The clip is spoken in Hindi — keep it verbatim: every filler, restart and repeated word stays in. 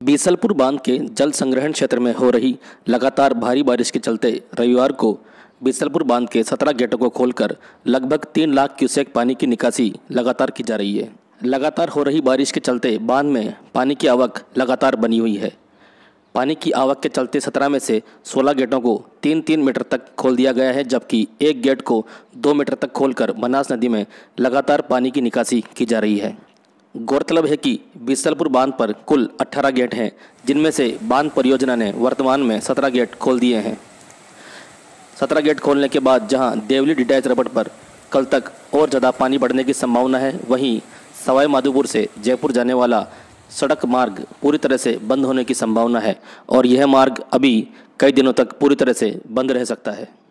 बीसलपुर बांध के जल संग्रहण क्षेत्र में हो रही लगातार भारी बारिश के चलते रविवार को बीसलपुर बांध के सत्रह गेटों को खोलकर लगभग तीन लाख क्यूसेक पानी की निकासी लगातार की जा रही है। लगातार हो रही बारिश के चलते बांध में पानी की आवक लगातार बनी हुई है। पानी की आवक के चलते सत्रह में से सोलह गेटों को तीन तीन मीटर तक खोल दिया गया है, जबकि एक गेट को दो मीटर तक खोलकर बनास नदी में लगातार पानी की निकासी की जा रही है। गौरतलब है कि बीसलपुर बांध पर कुल अठारह गेट हैं, जिनमें से बांध परियोजना ने वर्तमान में सत्रह गेट खोल दिए हैं। सत्रह गेट खोलने के बाद जहां देवली डिटैच रबड़ पर कल तक और ज़्यादा पानी बढ़ने की संभावना है, वहीं सवाई माधोपुर से जयपुर जाने वाला सड़क मार्ग पूरी तरह से बंद होने की संभावना है और यह मार्ग अभी कई दिनों तक पूरी तरह से बंद रह सकता है।